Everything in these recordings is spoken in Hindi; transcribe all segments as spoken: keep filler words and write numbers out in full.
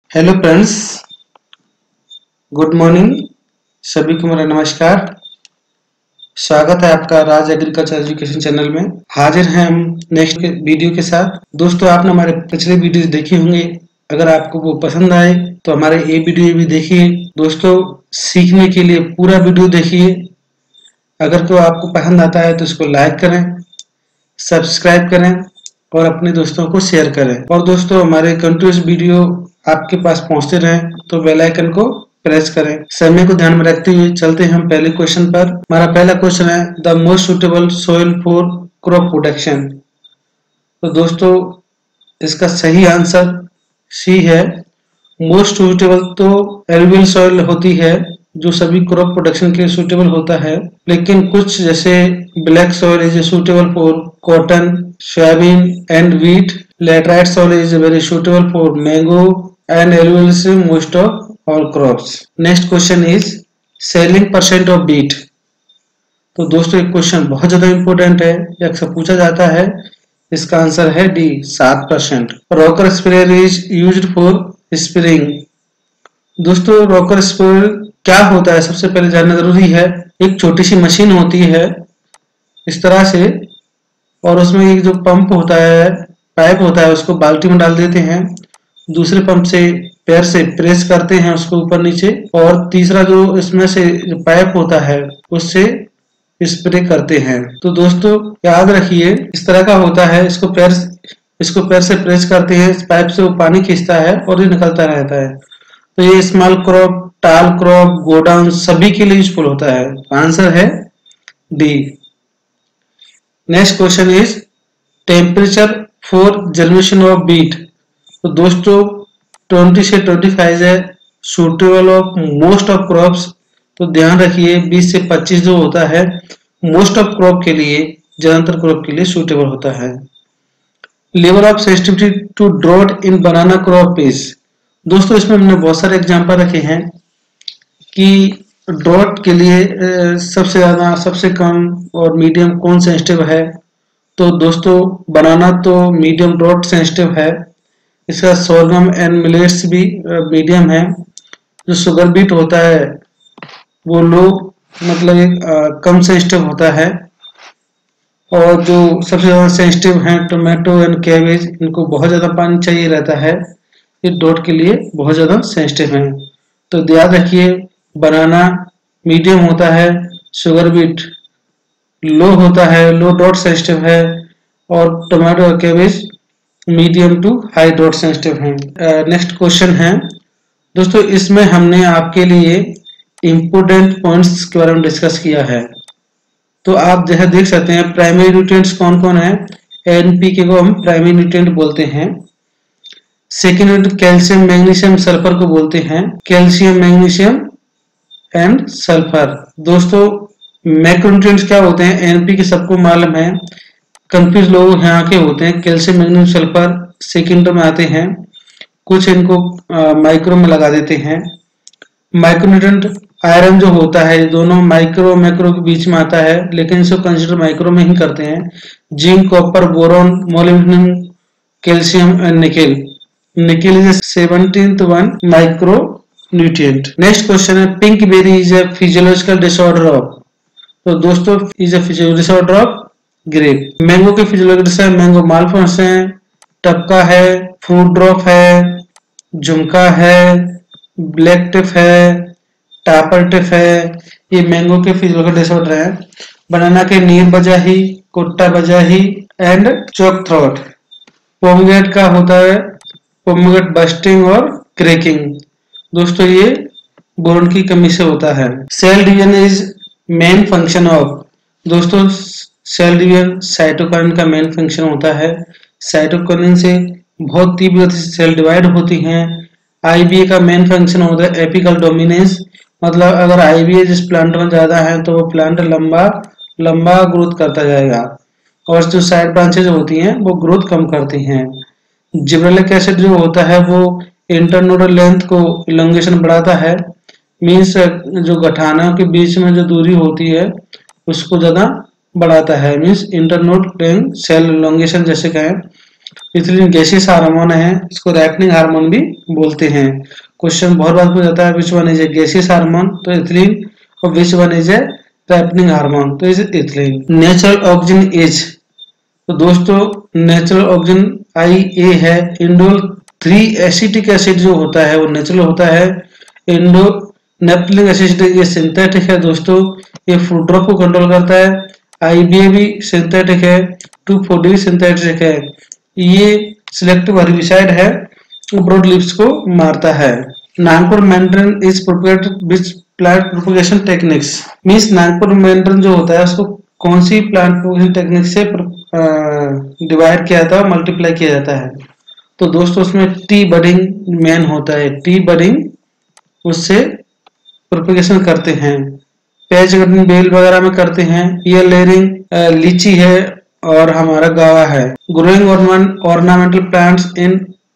Hello friends, good morning. सभी को मेरा नमस्कार। स्वागत है आपका राज एग्रीकल्चर एजुकेशन चैनल में। हाजिर हैं हम नेक्स्ट वीडियो के साथ। दोस्तों, आपने हमारे पिछले वीडियो देखे होंगे। अगर आपको वो पसंद आए तो हमारे ये वीडियो भी देखिए। दोस्तों, सीखने के लिए पूरा वीडियो देखिए। अगर तो आपको पसंद आता है तो इसको लाइक करें, सब्सक्राइब करें और अपने दोस्तों को शेयर करें। और दोस्तों, हमारे कंटिन्यूस वीडियो आपके पास पहुंचते रहें तो बेल आइकन को प्रेस करें। समय को ध्यान में रखते हुए चलते हैं हम पहले क्वेश्चन पर। हमारा पहला क्वेश्चन है the most suitable soil for crop production. तो दोस्तों, इसका सही आंसर सी है। मोस्ट सुटेबल तो एलुवियल सॉइल होती है जो सभी क्रॉप प्रोडक्शन के लिए सुटेबल होता है, लेकिन कुछ जैसे black soil is suitable for cotton, soybean and wheat. Laterite soil is very suitable for mango and alluvial से most of all crops. Next question is selling percent of wheat. तो दोस्तों, एक क्वेश्चन बहुत ज्यादा इंपॉर्टेंट है, अक्सर पूछा जाता है। इसका आंसर है डी, सात percent. Rocker sprayer is used for spraying. दोस्तों, रॉकर स्प्रेयर क्या होता है सबसे पहले जानना जरूरी है। एक छोटी सी मशीन होती है इस तरह से, और उसमें एक जो पंप होता है, पाइप होता है, उसको बाल्टी में डाल देते हैं। दूसरे पंप से पैर से प्रेस करते हैं उसको ऊपर नीचे, और तीसरा जो इसमें से जो पाइप होता है उससे स्प्रे करते हैं। तो दोस्तों, याद रखिए इस तरह का होता है। इसको पैर इसको पैर से प्रेस करते हैं, इस पाइप से वो पानी खींचता है और ये निकलता रहता है। तो ये small crop, tall crop, godown सभी के लिए यूजफुल होता है। आंसर है D. Next question is temperature for germination of beet. तो दोस्तों, बीस से पच्चीस है suitable of most of crops. तो ध्यान रखिए बीस से पच्चीस जो होता है मोस्ट ऑफ क्रॉप के लिए, ज्यादातर क्रॉप के लिए सुटेबल होता है। Level of sensitivity to drought in banana crop is. दोस्तों, इसमें हमने बहुत सारे एग्जांपल रखे हैं कि ड्रॉट के लिए सबसे ज्यादा, सबसे कम और मीडियम कौन सेंसिटिव है। तो दोस्तों, बनाना तो मीडियम ड्रॉट सेंसिटिव है। इसका सोरगम एंड मिलेट्स भी मीडियम है। जो शुगर बीट होता है वो लो, मतलब एक आ, कम सेंसिटिव होता है। और जो सबसे ज्यादा सेंसिटिव हैं टोमेटो एंड कैबेज, इनको बहुत ज्यादा पानी चाहिए रहता है। ये ड्रॉट के लिए बहुत ज्यादा सेंसिटिव हैं। तो याद रखिए बनाना मीडियम होता है, शुगर बीट लो होता है, लो ड्रॉट सेंसिटिव है, और टोमेटो और cabbage medium to high drought sensitive हैं। नेक्स्ट क्वेश्चन है दोस्तों, इसमें हमने आपके लिए इंपोर्टेंट पॉइंट्स के बारे में डिस्कस किया है। तो आप जैसे देख सकते हैं प्राइमरी न्यूट्रिएंट्स कौन कौन है। एनपीके को हम प्राइमरी न्यूट्रिएंट बोलते हैं। सेकेंड, कैल्शियम, मैग्नीशियम, सल्फर को बोलते हैं कैल्शियम, मैग्नीशियम एंड सल्फर। दोस्तों, मैक्रोन्यूट्रिएंट्स क्या होते हैं एनपीके सबको मालूम है। कंफ्यूज लोग यहाँ के होते हैं। कैल्शियम, मैग्नीशियम, सल्फर सेकेंड में आते हैं, कुछ इनको माइक्रो में लगा देते हैं। माइक्रोन्यूट्रिएंट आयरन जो होता है, दोनों माइक्रो मैक्रो के बीच में आता है, लेकिन इसको कंसिडर माइक्रो में ही करते हैं। Zinc, copper, boron, molybdenum, calcium and nickel. Nickel is seventeenth one micronutrient. Next question है pink berry is a physiological disorder of. तो दोस्तों, is a physiological disorder of grape. Mango के फिजियोलॉजिकल है मैंगो मालफंक्शन है, टपका है, फ्रूट ड्रॉप है, झुमका है, ब्लैक टिप है, टापर टिप है। ये मैंगो के फिजियोलॉजिकल डिसऑर्डर है। बनाना के नीर बजाही, कुट्टा बजाही एंड चौक थ्रोट। पोमग्रेनेट का होता है पोमग्रेनेट बस्टिंग और क्रैकिंग। दोस्तों, ये बोरोन की कमी से होता है। Cell division is main function of. दोस्तों, सेल डिवीजन साइटोकाइन का मेन फंक्शन होता है। साइटोकाइन से बहुत तीव्र गति से सेल डिवाइड होती हैं। आईबीए का मेन फंक्शन होता है एपिकल डोमिनेंस, मतलब अगर आईबीए जिस प्लांट में ज्यादा है तो वो प्लांट लंबा लंबा ग्रोथ करता जाएगा, और जो साइड ब्रांचेज होती हैं वो ग्रोथ कम करती हैं। जिब्रेलिक एसिड जो होता है वो इंटरनोडल लेंथ को इलोंगेशन बढ़ाता है, मीन्स जो गठानों के बीच में जो दूरी होती है उसको ज्यादा बढ़ाता है, means internode length cell elongation जैसे कहें। इथिलीन गैसियस हार्मोन है, इसको रैपनिंग हार्मोन भी बोलते हैं। क्वेश्चन बहुत बार पूछा जाता है which one is a gaseous hormone, तो इथिलीन, और which one is a ripening hormone, तो is ethylene. Natural oxygen is, तो दोस्तों नेचुरल ऑक्सीजन आई ए है। इंडोल थ्री एसिटिक एसिड जो होता है वो नेचुरल होता है। इंडो नेप्थलिक एसिड ये सिंथेटिक है दोस्तों, ये फूड ड्रॉप को कंट्रोल करता है। आईबीए भी सिंथेटिक है, टू फोर्टी भी सिंथेटिक है। ये सिलेक्टिव हर्बिसाइड है, ब्रॉड लीव्स को मारता है। Nagpur mandarin is propagated which plant propagation techniques, means Nagpur mandarin जो होता है उसको कौन सी प्लांट प्रोपेगेशन टेक्निक से डिवाइड किया जाता है, मल्टीप्लाई किया जाता है। तो दोस्तों उसमें टी बडिंग मेन होता है, टी बडिंग उससे प्रोपेगेशन करते हैं। पेज गार्डन बेल वगैरह में करते हैं। ये लेयरिंग लीची है और हमारा गावा है। Growing ornamental plants in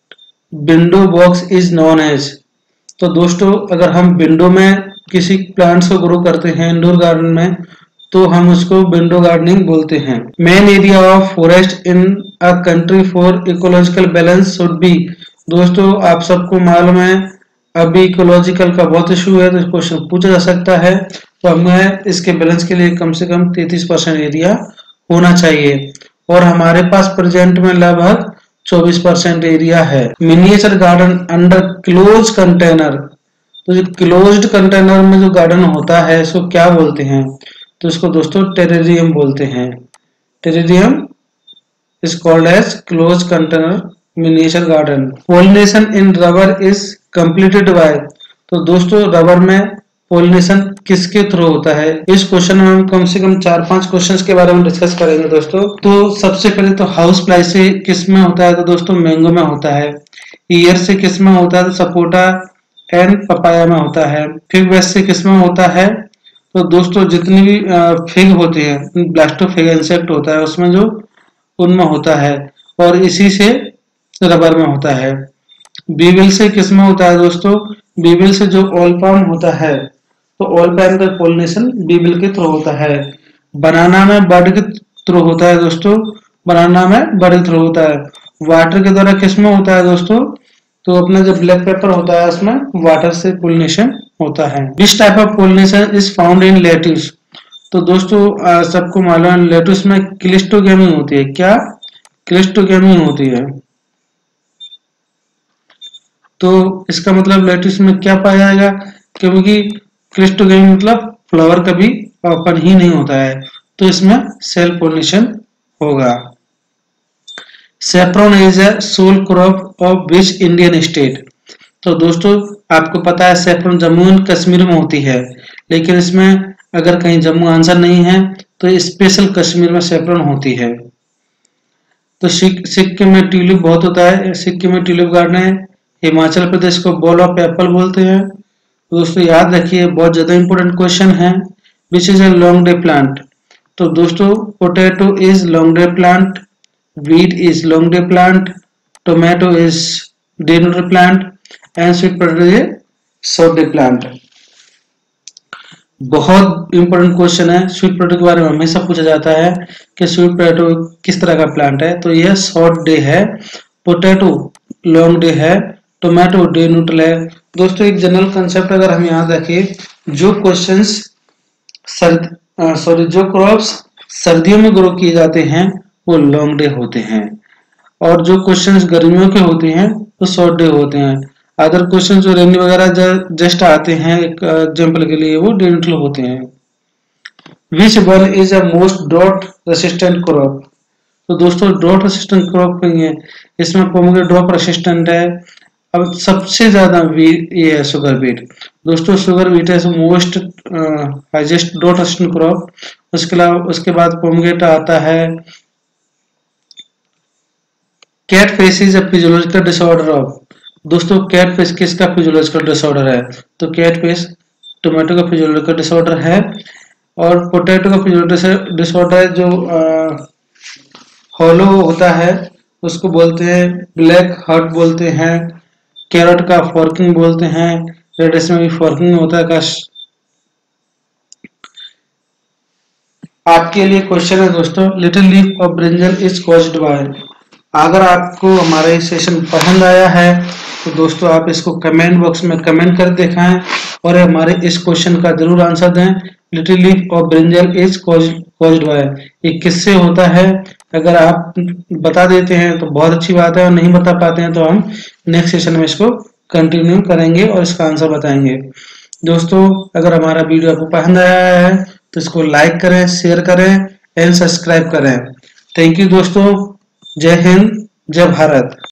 window box is known as, तो दोस्तों अगर हम विंडो में किसी प्लांट्स को ग्रो करते हैं इंडोर गार्डन में तो हम उसको विंडो गार्डनिंग बोलते हैं। Main area of forest in a country for ecological balance should be, दोस्तों आप सबको मालूम है अभी इकोलॉजिकल का बहुत इशू है, तो क्वेश्चन पूछा जा सकता है। तो हमें इसके बैलेंस के लिए कम से कम तैंतीस परसेंट एरिया होना चाहिए और हमारे पास प्रेजेंट में लगभग चौबीस परसेंट एरिया है। Miniature garden under close container, तो जो क्लोज्ड कंटेनर में जो गार्डन होता है इसको क्या बोलते हैं, तो इसको दोस्तों टेरेरियम बोलते हैं। Terrarium is called as close container miniature garden. Pollination in rubber is completed by, तो दोस्तों रबर में पॉलिनेशन किसके थ्रू होता है। इस क्वेश्चन में हम कम से कम चार पांच क्वेश्चंस के बारे में डिस्कस करेंगे दोस्तों। तो सबसे पहले तो हाउस फ्लाई से किस में होता है, तो दोस्तों मैंगो में होता है। ईयर से किस में होता है, तो सपोटा एंड पपाया में होता है। फिग वेस्ट से किस में होता है, तो दोस्तों जितनी भी फिग होती है ब्लास्टोफिग इंसेक्ट होता है उसमें जो उनमें होता है, और इसी से रबर में होता है। बीविल से किस में होता है दोस्तों, बीविल से जो ऑल पाम होता है तो ऑल पाम का पॉलिनेशन बीविल के थ्रू होता है। बनाना में बर्ड के थ्रू होता है दोस्तों, बनाना में बर्ड के थ्रू होता है। वाटर के द्वारा किस में होता है दोस्तों, तो अपना जो ब्लैक पेपर होता है उसमें वाटर से पॉलिनेशन होता है। This type of pollination is found in lettuce, तो दोस्तों सबको मालूम है लेट्यूस में क्लिस्टोगेमी होती है। क्या क्लिस्टोगेमी होती है, तो इसका मतलब लेट्यूस में क्या पाया जाएगा, क्योंकि क्लिस्टोगेमी मतलब फ्लावर कभी ओपन ही नहीं होता है, तो इसमें सेल्फ पॉलिनेशन होगा। Saffron is a sole crop of which Indian state, तो दोस्तों आपको पता है सेफ्रॉन जम्मू एंड कश्मीर में होती है, लेकिन इसमें अगर कहीं जम्मू आंसर नहीं है तो स्पेशल कश्मीर में सेफ्रॉन होती है। तो सिक्किम में ट्यूलिप बहुत होता है, सिक्किम में ट्यूलिप गार्डन है। हिमाचल प्रदेश को बॉल ऑफ एप्पल बोलते हैं। दोस्तों याद रखिए बहुत ज्यादा इंपॉर्टेंट क्वेश्चन है। Which is a long day plant, तो दोस्तों potato is long day plant, wheat is long day plant, tomato is day noodle plant and sweet potato is short day plant। बहुत इंपॉर्टेंट क्वेश्चन है, स्वीट पोटैटो के बारे में हमेशा पूछा जाता है कि स्वीट पोटैटो किस तरह का प्लांट है, तो यह शॉर्ट डे है, पोटैटो लॉन्ग डे है, टोमेटो डे न्यूट्रल है। दोस्तों एक जनरल कंसेप्ट अगर हम याद रखें, जो क्वेश्चंस सर्द सॉरी जो क्रॉप्स सर्दियों में ग्रो किए जाते हैं वो लॉन्ग डे होते हैं, और जो क्वेश्चंस गर्मियों के होते हैं वो शॉर्ट डे होते हैं। अदर क्वेश्चन जो रेनी वगैरह जस्ट आते हैं एक एग्जांपल के लिए वो डे न्यूट्रल होते हैं। Which one is a most drought resistant crop, तो दोस्तों ड्रॉट रेसिस्टेंट क्रॉप नहीं है, इसमें पोमेग्रेनेट ड्रॉप रेसिस्टेंट है। अब सबसे ज्यादा ये है शुगर बीट, दोस्तों शुगर बीट है most highest drought resistant crop. उसके अलावा उसके बाद पोमेग्रेनेट आता है। Cat face is a physiological disorder of, दोस्तों कैट फेस किसका फिजियोलॉजिकल डिसऑर्डर है, तो कैट फेस टोमेटो का फिजियोलॉजिकल डिसऑर्डर है, और पोटैटो का फिजियोलॉजिकल डिसऑर्डर है जो हॉलो होता है उसको बोलते हैं ब्लैक हार्ट बोलते हैं। कैरेट का फॉर्किंग बोलते हैं, रेडिस में भी फॉर्किंग होता है। काश आपके लिए क्वेश्चन है दोस्तों, little leaf of brinjal is caused by, अगर आपको हमारा ये सेशन पसंद आया है तो दोस्तों आप इसको कमेंट बॉक्स में कमेंट कर दिखाएं और हमारे इस क्वेश्चन का जरूर आंसर दें। Little leaf of brinjal is caused by, ये किससे होता है? अगर आप बता देते हैं तो बहुत अच्छी बात है, और नहीं बता पाते हैं तो हम नेक्स्ट सेशन में इसको कंटिन्यू करेंगे और इसका आंसर बताएंगे। दोस्तों अगर हमारा वीडियो आपको पसंद आया है तो इसको लाइक करें, शेयर करें एंड सब्सक्राइब करें। थैंक यू दोस्तों। जय हिंद, जय भारत।